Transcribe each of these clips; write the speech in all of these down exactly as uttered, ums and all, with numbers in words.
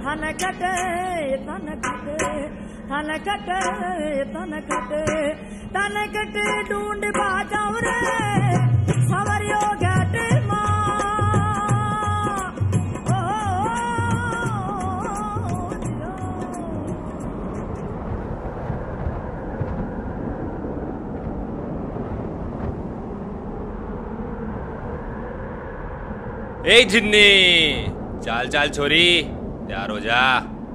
थन कटे तन कटे तन कटे तन कटे तन कटे ढूंढ बाजाओ रे सवरियो घाटे माँ ए जिन्नी चाल चाल छोरी तैयार हो जा।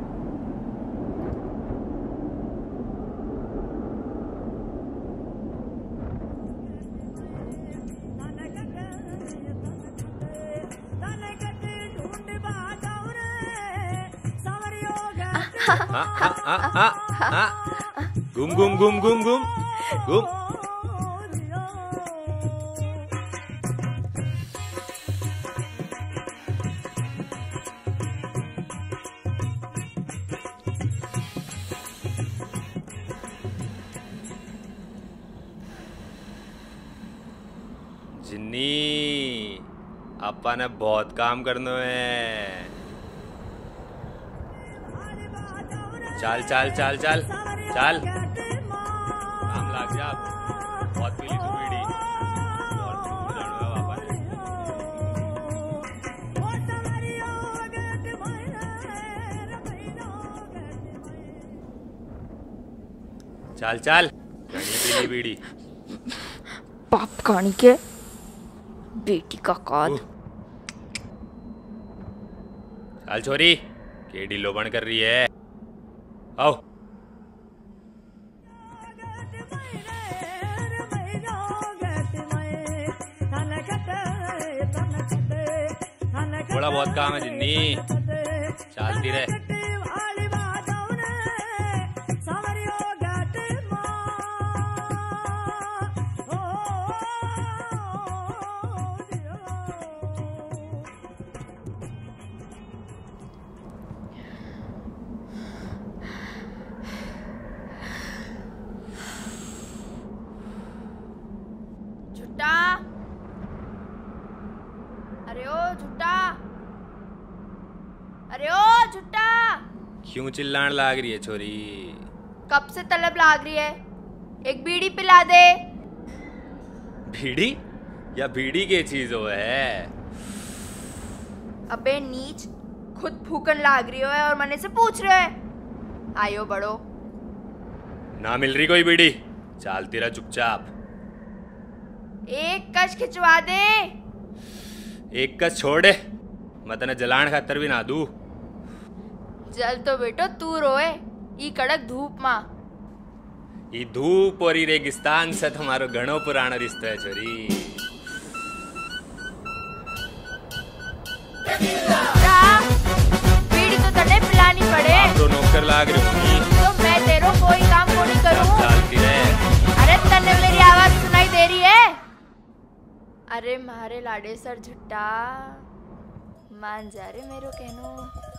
हाँ हाँ हाँ हाँ हाँ घूम घूम घूम घूम घूम घूम। जिन्नी अपा ने बहुत काम करना है। चल चल चल चल चल काम लाग जा। बहुत पीली तू बीड़ी और जानूंगा वापस। चल चल पीली बीड़ी पाप कहानी के बेटी का काद। चल छोरी केडी लोबण कर रही है। आओ थोड़ा बहुत काम है जिन्नी चलती रहे। अरे ओ झुट्टा, अरे ओ झुट्टा, क्यों चिल्लाने लाग रही है छोरी? कब से तलब लाग रही है, एक बीड़ी पिला दे। बीड़ी या बीड़ी के चीज हो है? अबे नीच, खुद फूकन लाग रही हो है और मने से पूछ रहे है। आयो बड़ो। ना मिल रही कोई बीड़ी, चलती रहा चुपचाप। एक कश खिंचवा दे। एक कश छोड़ दे, मैं तने जलान खातर भी ना दू। जल तो बेटो तू रोए, ई कड़क धूप मा। ई धूप और ई रेगिस्तान से तुम्हारो घणो पुरानो रिश्तो है छोरी। बीड़ी तो तने पिलानी पड़े। आप तो नौकर लाग रही होगी। तो मैं तेरो कोई काम को नहीं करूँ। चलती रहे। अरे तने मेरी आवाज सुनाई दे रही है? अरे मारे लाडे सर झुट्टा, मान जा रे मेरो कहनो।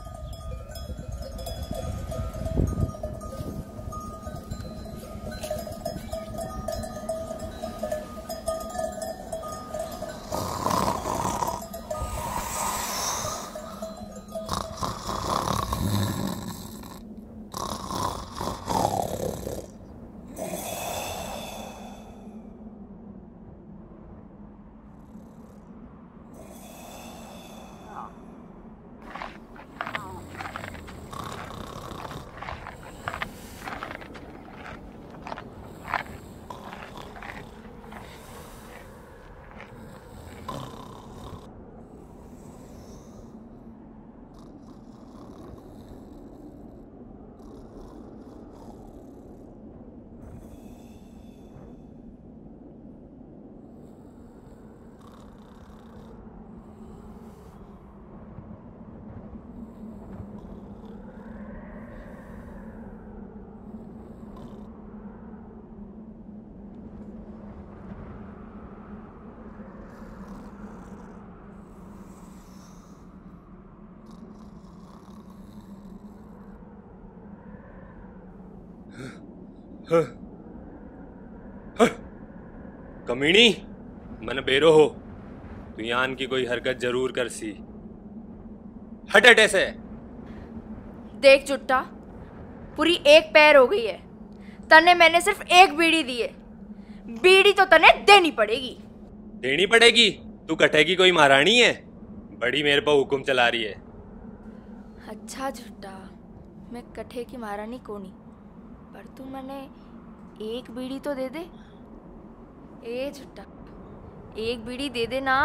हाँ, हाँ, कमीनी मन बेरो हो, तू यान की कोई हरकत जरूर कर सी। हट हट ऐसे। देख झुट्टा, पूरी एक पैर हो गई है, तने मैंने सिर्फ एक बीड़ी दी है, बीड़ी तो तने देनी पड़ेगी। देनी पड़ेगी? तू कटेगी कोई महारानी है? बड़ी मेरे पर हुक्म चला रही है। अच्छा झुट्टा, मैं कठे की महारानी को नहीं, पर तू मैंने एक बीड़ी तो दे दे। ए झुट्टा, एक बीड़ी दे दे ना,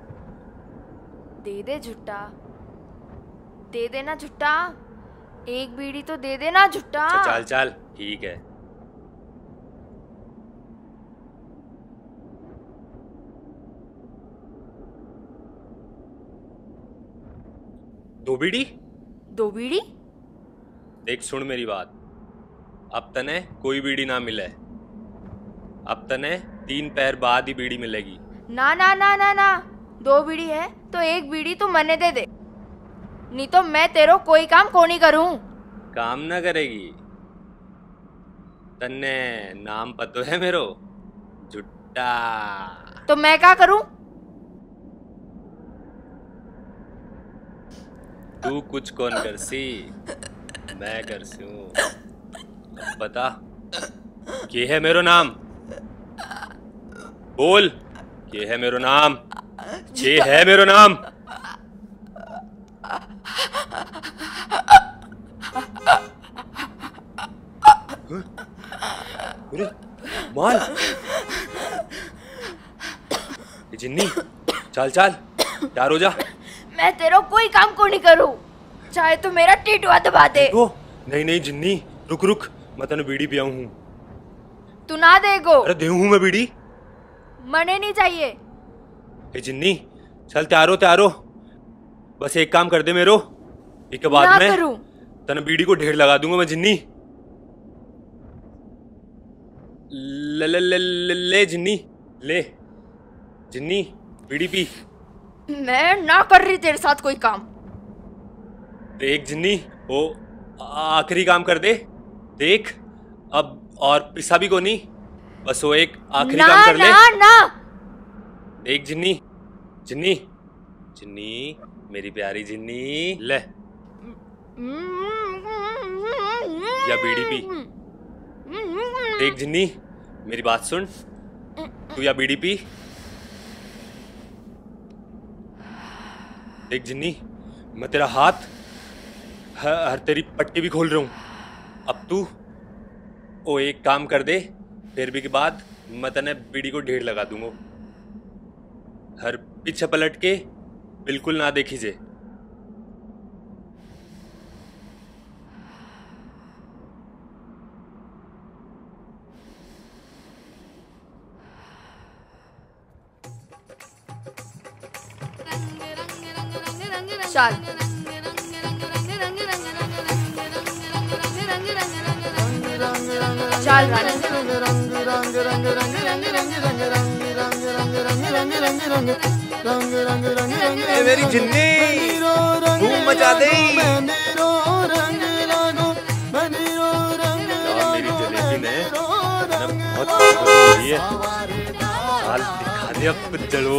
दे दे झुट्टा, दे दे ना झुट्टा, एक बीड़ी तो दे दे ना झुट्टा। चल चल ठीक है। दो बीड़ी? दो बीड़ी? देख सुन मेरी बात, अब तने कोई बीड़ी ना मिले, अब तने तीन पैर बाद ही बीड़ी मिलेगी। ना ना ना ना ना, दो बीड़ी है तो एक बीड़ी तू मने दे दे, नहीं तो मैं तेरो कोई काम को नहीं करूं। काम ना करेगी? तन्ने नाम पतो है मेरो, झुट्टा। तो मैं क्या करूं? तू कुछ कौन करसी, मैं करसी हूँ। अब बता, ये है मेरो नाम, बोल, ये है मेरो नाम, ये है मेरो नाम। अरे माल, जिन्नी, चल चल तैयार हो जा। मैं तेरा कोई काम को नहीं करूं, चाहे तो मेरा टीटुआ दबा दे। तो नहीं नहीं जिन्नी, रुक रुक, मैं तेने बीड़ी पियाऊं हूँ। तू ना देगो? अरे देऊं हूँ मैं बीड़ी, मने नहीं चाहिए। ए जिन्नी, चल तैयार हो तैयार हो, बस एक काम कर दे मेरो, एक बाद ना में करूं। तेने बीड़ी को ढेर लगा दूंगा मैं। जिन्नी ले ले ले ले, ले जिन्नी ले, जिन्नी बीड़ी पी। मैं ना कर रही तेरे साथ कोई काम। देख जिन्नी, वो आखिरी काम कर दे, देख अब और पिसा भी को नहीं, बस वो एक आखिरी ना, काम कर ले। ना ना। देख जिन्नी, जिन्नी जिन्नी मेरी प्यारी जिन्नी, ले या बीड़ी पी। देख जिन्नी मेरी बात सुन, तू या बीड़ी पी। देख जिन्नी, मैं तेरा हाथ हर, हर तेरी पट्टी भी खोल रहा हूं। अब तू वो एक काम कर दे, फिर भी के बाद मैं तने बीड़ी को ढेर लगा दूंगा। हर पीछे पलट के बिल्कुल ना देखीजे। चल चल ए मेरी जिन्नी, धूम मचा दे। यार मेरी जलेबी ने बहुत हो रही है, हाल दिखा दे अब कुछ जलो।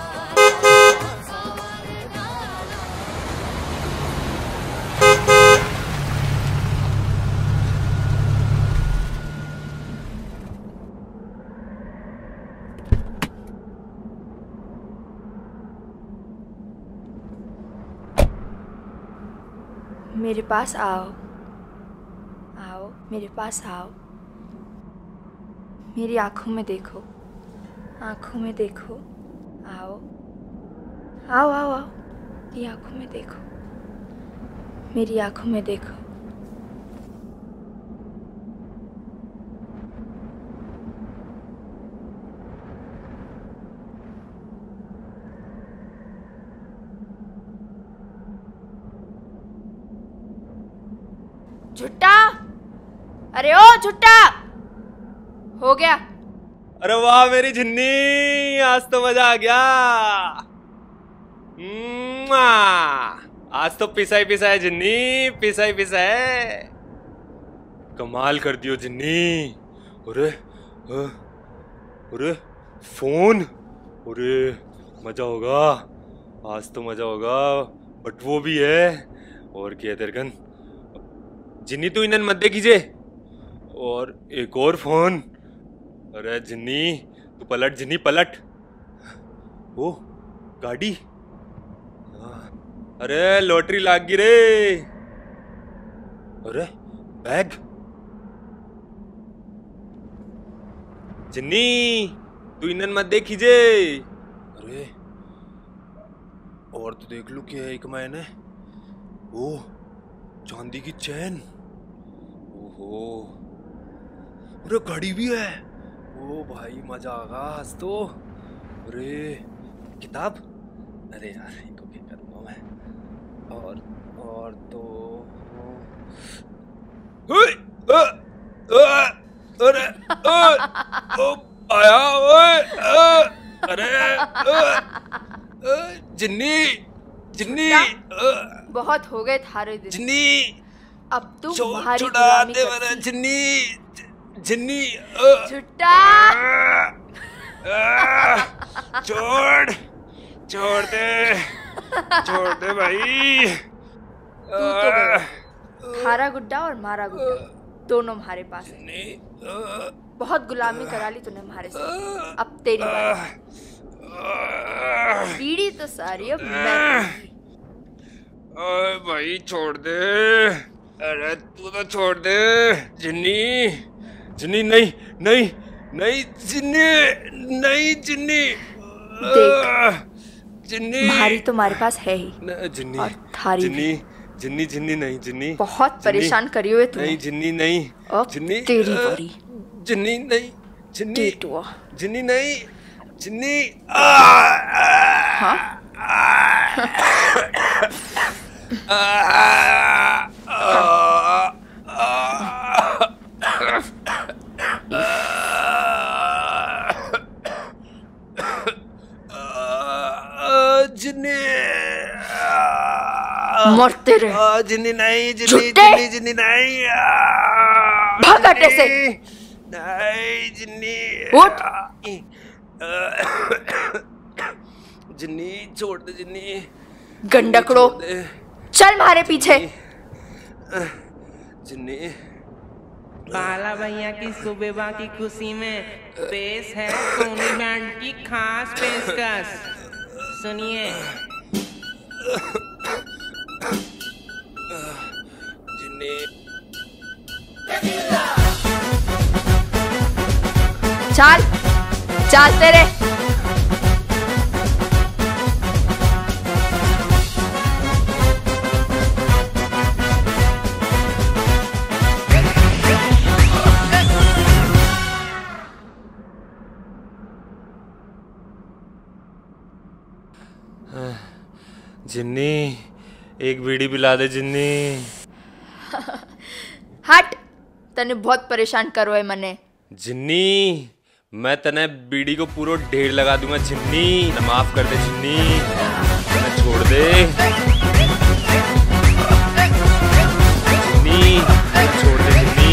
मेरे पास आओ, आओ मेरे पास आओ, मेरी आंखों में देखो, आंखों में देखो, आओ आओ आओ आओ, मेरी आंखों में देखो, मेरी आंखों में देखो। झुट्टा, अरे ओ झुट्टा, हो गया। अरे वाह मेरी जिन्नी, आज तो मजा आ गया। आज तो पिसा ही पिसा है जिन्नी, पिसा ही पिसा है। कमाल कर दियो जिन्नी। अरे अरे फोन, अरे मजा होगा, आज तो मजा होगा। बट वो भी है और क्या दरगन, जिन्नी तू इन्हन मत देखीजे। और एक और फोन। अरे जिन्नी तू पलट, जिन्नी पलट। ओ गाड़ी। अरे लॉटरी लाग गई रे। अरे बैग। जिन्नी तू इन्हन मत देखीजे। अरे और तो देख लू क्या है एक मैंने। ओ चांदी की चैन। ओहो अरे घड़ी भी है। ओ भाई मजा आगा आज तो। अरे किताब। अरे यार इनको क्या करूँगा मैं। और और तो अरे ओ आया ओए। अरे जिन्नी जिन्नी बहुत हो गए थारे दिन। जिन्नी अब तू हमारी छुड़ा गुलामी दे करती। मेरा जिन्नी जिन्नी। झुट्टा छोड़ छोड़ दे छोड़ दे भाई। तू तो गया। थारा गुड्डा और मारा गुड्डा दोनों हमारे पास है। नहीं बहुत गुलामी करा ली तूने हमारे से। अब तेरी बारी। बीड़ी तो सारी अब मैं पीऊंगी। ओए भाई छोड़ दे। अरे तू तो छोड़ दे जिन्नी। जिन्नी नहीं नहीं नहीं जिन्नी नहीं जिन्नी। देख जिन्नी भारी तो हमारे पास है ही न- जिन्नी और थारी जिन्नी जिन्नी जिन्नी नहीं जिन्नी। बहुत परेशान करी हुए तूने। नहीं जिन्नी नहीं अब जिन्नी। तेरी अ, बारी। जिन्नी नहीं जिन्नी टेटुआ। जिन्नी नहीं जिन्नी। हाँ जिन्नी मरते रहे। जिन्नी नहीं जिन्नी झूठे। जिन्नी जिन्नी नहीं। भाग हटे से। नहीं जिन्नी। उठ। जिन्नी छोड़ दे जिन्नी। गंडकड़ो छोड़ दे। चल मारे पीछे। जिन्नी बाला भैया की सुबह की खुशी में पेश है सोनी बैंड की खास पेशकश। सुनिए। जिन्नी चल चलते रहे। जिन्नी एक बीड़ी पिला दे जिन्नी। हट तने बहुत परेशान करो है मने। जिन्नी मैं तने बीड़ी को पूरा ढेर लगा दूंगा जिन्नी। न माफ कर दे जिन्नी। न छोड़ दे जिन्नी। न छोड़ दे जिन्नी।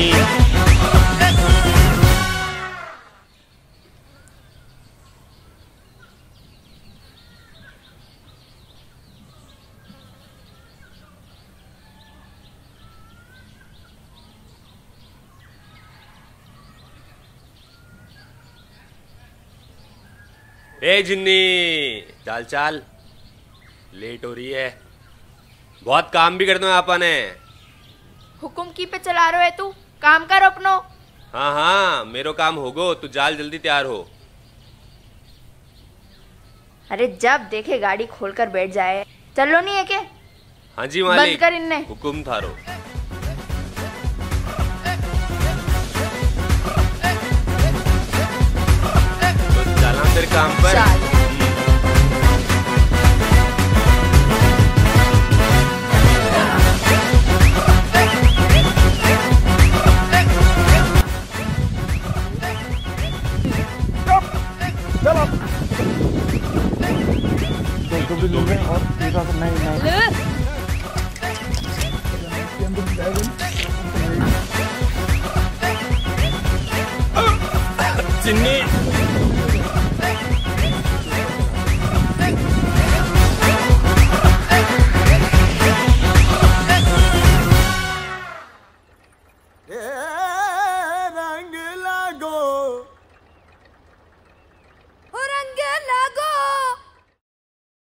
ए जिन्नी चाल चाल लेट हो रही है। बहुत काम भी करना है आपन है। हुकुम की पे चला रहे है तू। काम कर अपनो। हाँ हाँ मेरो काम होगो। तू जाल जल्दी तैयार हो। अरे जब देखे गाड़ी खोलकर बैठ जाए। चलो नहीं है के। हाँ जी मालिक। बंद कर इन्ने। हुकुम थारो। तो चला तेरे काम पर। चल। और नहीं नहीं जिन्नी